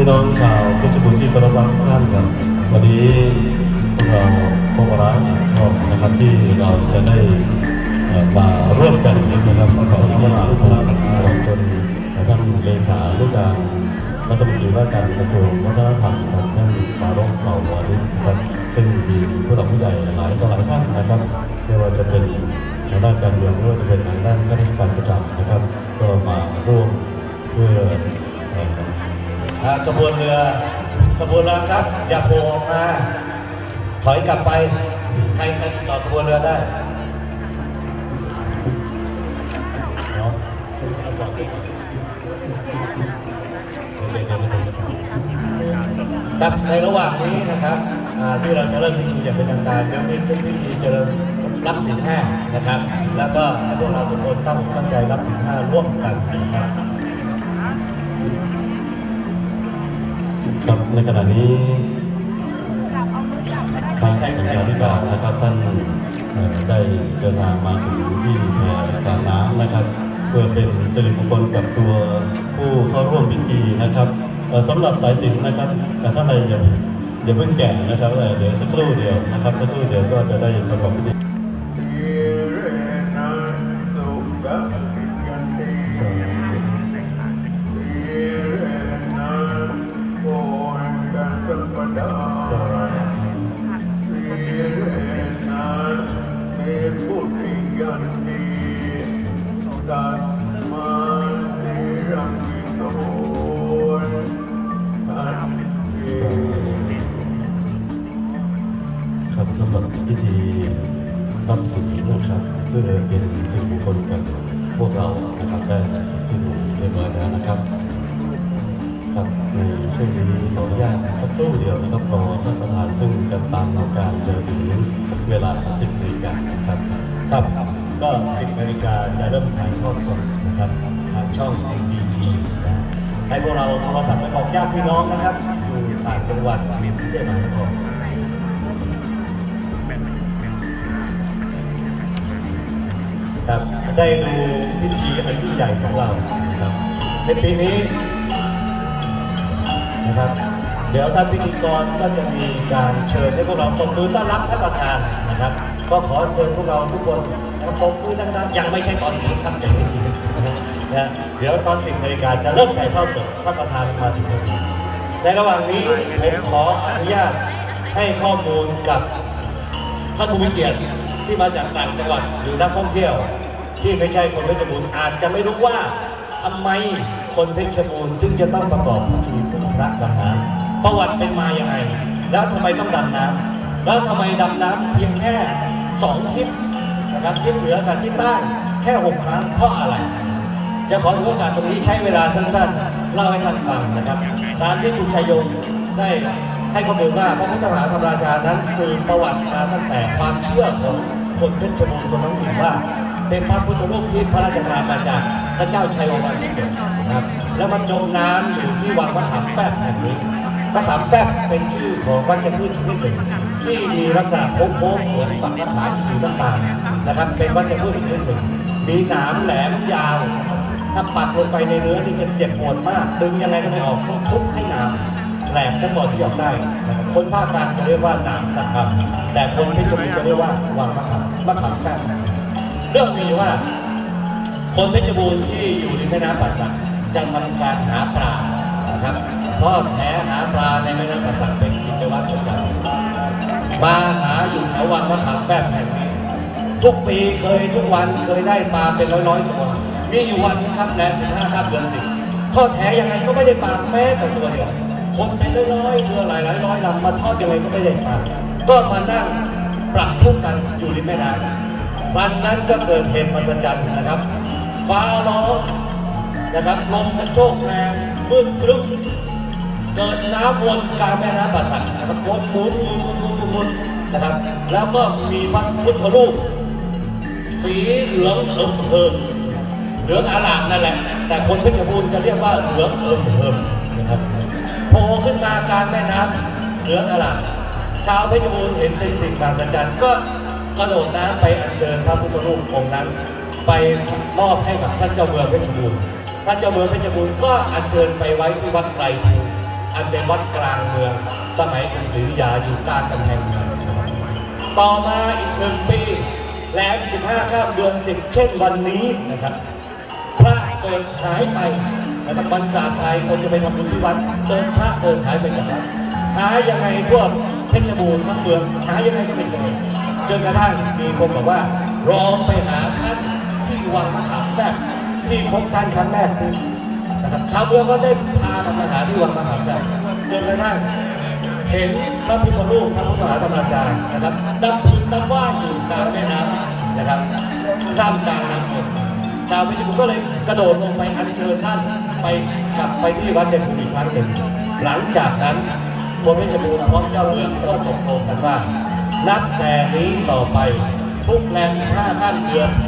น้องชาวเพชรบุรีที่เคารพรักทุกท่านครับวันนี้พวกเราพวกร้านก็นะครับที่เราจะได้มาร่วมกันนะครับขอที่มาทุกท่านจนท่านเลขาธิการรัฐมนตรีว่าการกระทรวงวัฒนธรรมครับท่านปารกเผ่าวานิชครับซึ่งมีผู้หลักผู้ใหญ่หลายต่อหลายท่านนะครับไม่ว่าจะเป็นทางด้านการเมืองไม่ว่าจะเป็นทางด้านข้าราชการประจำนะครับก็มาร่วมเพื่อกระบวนเรือครับอย่าโผล่ออกมาถอยกลับไปใครต่อกระบวนเรือได้ครับในระหว่างนี้นะครับที่เราจะเริ่มพิธีอย่างเป็นทางการเดี๋ยวเป็นพิธีจะรับศีลห้านะครับแล้วก็พวกเราทุกคนตั้งใจรับศีลห้าร่วมกันนะครับครับในขณะนี้ทางสัญญาธิการนะครับท่านได้เดินทางมาถึงที่กลางน้ำนะครับเพื่อเป็นสิริมงคลกับตัวผู้เข้าร่วมพิธีนะครับสำหรับสายสิญจน์นะครับแต่ท่านใดอย่าเพิ่งแก่นะครับเดี๋ยวสักครู่เดียวนะครับสักครู่เดียวก็จะได้ประกอบพิธีครับสำหรับพิธีรับศีลนะครับเพื่อเป็นสิริมงคลกับพวกเรานะครับได้สิ้นเรียบร้อยแล้วนะครับครับในช่วงนี้ขออนุญาตสักครู่เดียวนะครับรอท่านประธานซึ่งจะตามเราการจะถึงเวลา 10 นาฬิกานะครับครับก็ 10 นาฬิกาจะเริ่มถ่ายทอดสดนะครับทางช่อง MDT นะให้พวกเราโทรศัพท์ไปบอกญาติพี่น้องนะครับอยู่ต่างจังหวัดมีที่ได้มาก่อนครับได้ดูพิธีอันยิ่งใหญ่ของเราครับในปีนี้นะครับเดี๋ยวท่านพิธีกรก็จะมีการเชิญให้พวกเราตบมือต้อนรับท่านประธานนะครับก็ขอเชิญพวกเราทุกคนตบมือดังๆยังไม่ใช่ตอนนี้ครับอย่างนี้นะเดี๋ยวตอน 10 นาฬิกาจะเริ่มถ่ายทอดสดท่านประธานมาถึงในระหว่างนี้ผมขออนุญาตให้ข้อมูลกับท่านผู้มีเกียรติที่มาจากต่างจังหวัดหรือนักท่องเที่ยวที่ไม่ใช่คนเพชรบูรณ์อาจจะไม่รู้ว่าทำไมคนเพชรบูรณ์จึงจะต้องประกอบพิธีพึ่งพระดำน้ำประวัติเป็นมาอย่างไรแล้วทำไมต้องดำน้ำแล้วทำไมดำน้ำเพียงแค่2 ทิศนะครับทิศเหนือกับทิศใต้แค่6 ครั้งเพราะอะไรจะขอถือโอกาสตรงนี้ใช้เวลาสั้นๆเล่าให้ท่านฟังนะครับตามที่คุณชัยยงได้ให้ข้อมูลว่าพระพุทธมหาธรรมราชานั้นสืบประวัติมาตั้งแต่ความเชื่อของคนเพชรบูรณ์คนท้องถิ่นว่าเป็นพระพุทธรูปที่พระราชทานมาจากพระเจ้าชัยวรมันที่7นะครับแล้วมันจมน้ำอยู่ที่วังมะขามแฝกแห่งนี้มะขามแฝกเป็นชื่อของวัชพืชชนิดหนึ่งที่มีลักษณะโค้งๆเหมือนฝักมะขามสีน้ำตาลนะครับเป็นวัชพืชชนิดหนึ่งมีหนามแหลมยาวถ้าปักลงไปในเนื้อนี่จะเจ็บปวดมากดึงยังไงก็ไม่ออกต้องทุบให้หนามแหลมทั้งหมดที่ออกได้คนภาคกลางจะเรียกว่าหนามนะครับแต่คนเพชรบูรณ์จะเรียกว่าวังมะขามแฝกเรื่องมีว่าคนเพชรบูรณ์ที่อยู่ในแม่น้ำป่าสักจะทำการหาปลานะครับทอดแหหาปลาในแม่น้ำป่าสักเป็นกิจวัตรประจำมาหาอยู่แถววังมะขามแฝกแห่งนี้ทุกปีทุกวันเคยได้ปลาเป็นร้อยตัวมีอยู่วันนี้ครับแรม15 ค่ำเดือน 10ทอดแหยังไงก็ไม่ได้ปลาแม้แต่ตัวเดียวคนเป็นร้อยเรือหลายร้อยลำมาทอดยังไงก็ไม่ได้ปลาก็มานั่งปรับทุกกันอยู่ริมแม่น้ำวันนั้นก็เกิดเหตุมหัศจรรย์นะครับฟ้าร้องนะครับลมกระโชกแรงมืดครึ้มเกิดน้ำวนกลางแม่น้ำป่าสักนะครับวนหมุนนะครับแล้วก็มีพระพุทธรูปสีเหลืองเหลืองอร่ามนั่นแหละแต่คนเพชรบูรณ์จะเรียกว่าเหลืองนะครับโผล่ขึ้นมากลางแม่น้ำเหลืองอร่ามชาวเพชรบูรณ์เห็นเป็นสิ่งมหัศจรรย์ก็กระโดดน้ำไปอัญเชิญพระพุทธรูปองค์นั้นไปมอบให้กับท่านเจ้าเมืองเพชรบูรณ์ท่านเจ้าเมืองเพชรบูรณ์ก็อัญเชิญไปไว้ที่วัดไตรภูมิอันเป็นวัดกลางเมืองสมัยกรุงศรีอยุธยาอยู่กลางกำแพงเมืองต่อมาอีก1 ปีแรม15 ค่ำเดือน 10เช่นวันนี้นะครับพระเดินหายไปนะครับบรรษาไทยคนจะไปทำบุญที่วัดเดินพระเดินหายไปจากวัดหายังไงพวกเพชรบูรณ์ทั้งเมืองหายังไงก็ไม่เจอจนกระทั่งมีคนบอกว่าลองไปหาท่านที่วังมะขามแซ่บที่พบท่านครั้งแรกสินะครับชาวเมืองก็ได้พากันมาหาที่วังมะขามแซ่บจนกระทั่งเห็นพระพุทธรูปพระพุทธมหาธรรมราชานะครับดำพึงดำว่ายอยู่กลางแม่น้ำนะครับท่ามกลางน้ำฝนชาวเพชรบูรณ์ก็เลยกระโดดลงไปอัญเชิญท่านไปกลับไปที่วัดเจดีย์อีกครั้งหนึ่งหลังจากนั้นคนเพชรบูรณ์พร้อมเจ้าเมืองก็ตกลงกันว่านับแต่นี้ต่อไปทุกแรม15 ค่ำเดือน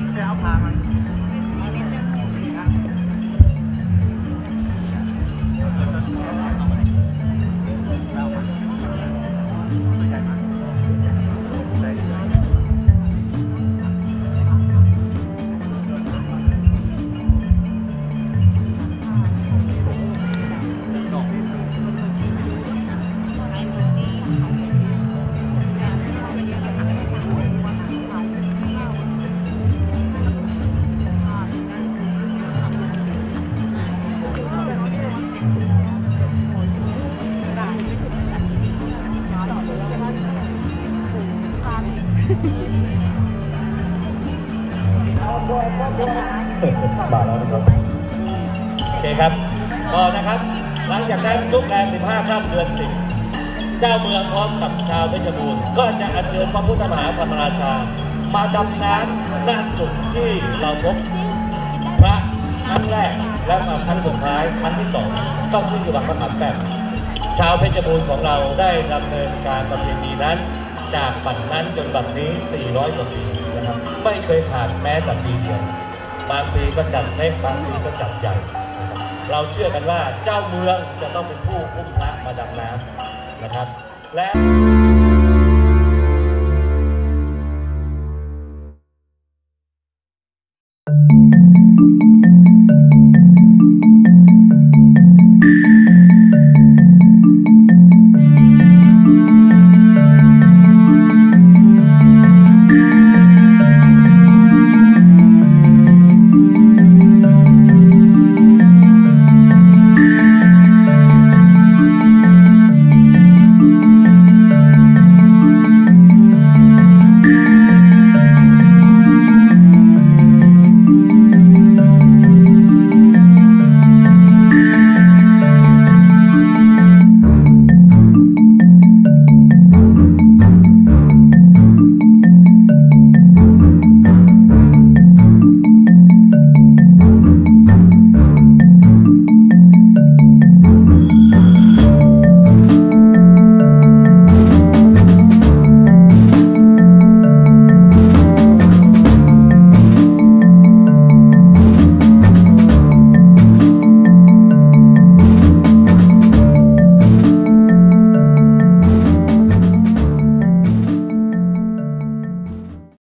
บาทแล้วนะครับโอเคครับต่อนะครับหลังจากนั้นทุกแรม15 ค่ำเดือน 10เจ้าเมืองพร้อมกับชาวเพชรบูรณ์ก็จะอัญเชิญพระพุทธมหาธรรมราชามาดำน้ำณจุดที่เราพบพระครั้งแรกและมาครั้งสุดท้ายครั้งที่2ต้องขึ้นอยู่วังมะขามแซ่บชาวเพชรบูรณ์ของเราได้ดำเนินการประเพณีนั้นจากบัดนั้นจนบัดนี้400 กว่าปีนะครับไม่เคยขาดแม้แต่ปีเดียวบางปีก็จัดเล็กบางปีก็จัดใหญ่เราเชื่อกันว่าเจ้าเมืองจะต้องเป็นผู้อุ้มพระมาดำน้ำนะครับและ